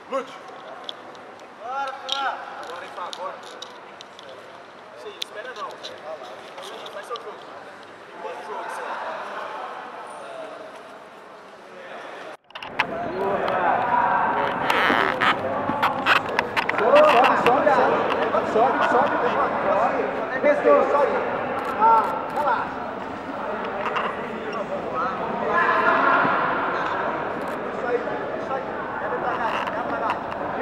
Lute. Bora, Fá. Agora, hein, Fá, agora. Sim, espera não. Faz seu jogo. Igual o jogo, isso aí. Sobe. Sobe. Ah, relaxa. Isso aí. É devagar.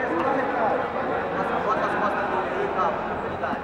Bota as costas dele, calma, tranquilidade.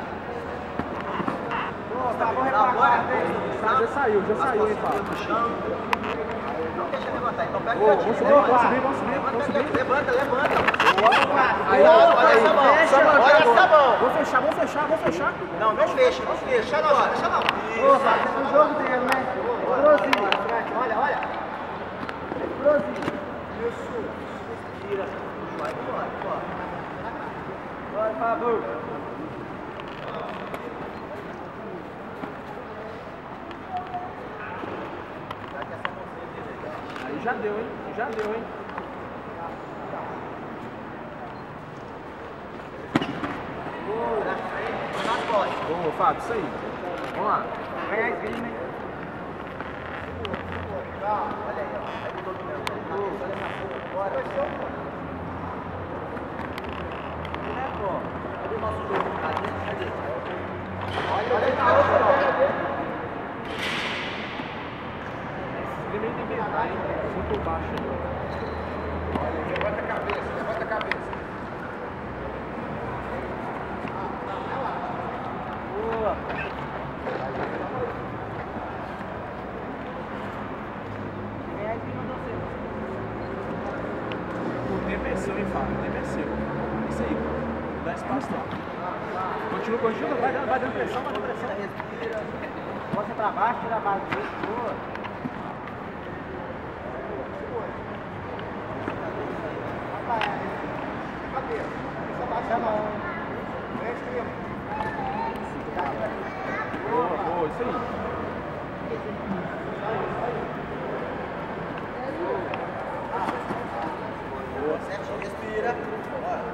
Já saiu, hein, Fábio? Não deixa levantar, então pega Vamos subir. Levanta. Aí, Olha essa mão. Vamos fechar. Não fecha. Deixa não. Ô, Fábio, tá no jogo dele, né? Explosivo. Olha. Explosivo. Isso. Respira. Vai embora. Bora, Fábio. Aí já deu, hein? Nas costas. Boa, Fábio, isso aí. Vamos lá. Ganha a esgrima, hein? Olha aí, ó. Aí mudou de novo. Olha essa porra. Bora. Cadê o nosso jogo? Cadê? Olha aí, Esgrima tem que entrar, hein? Muito baixo ali. Levanta a cabeça. Boa. Ganha a esgrima do seu. Pô, tem pressão, hein, Fábio? Tem pressão. Isso aí. Não dá espaço, não. Continua. Vai dando pressão. Respira. Mostra pra baixo, tira a base dele. Boa. Baixa a mão. Boa, isso aí. Certo, respira. Bora.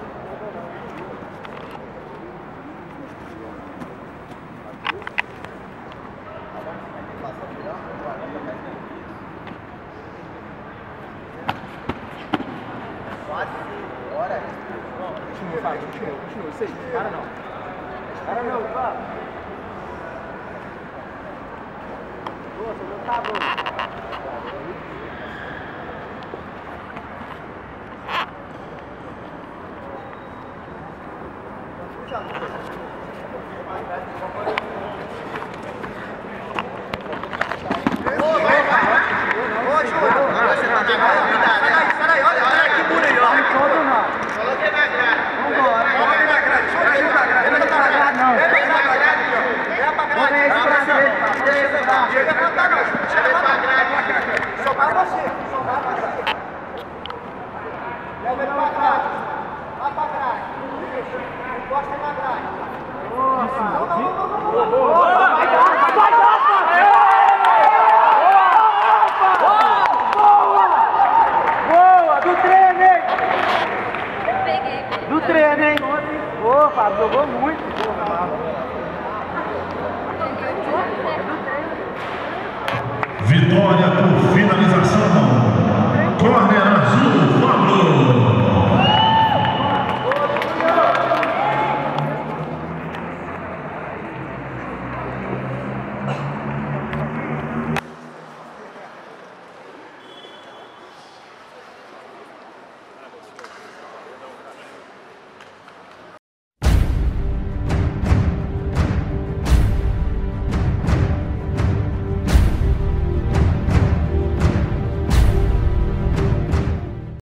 Quase. Bora. Continua, Fábio. Isso aí. Para não. Fábio. Boa, seu jogo tá bom. Sai, olha que muro aí, ó. Todo não. Coloquei na grade. Vambora. Coloca na grade, só ajuda a grade. Não tá grade, não. Chega pra grade. Chega pra grade. Só pra você.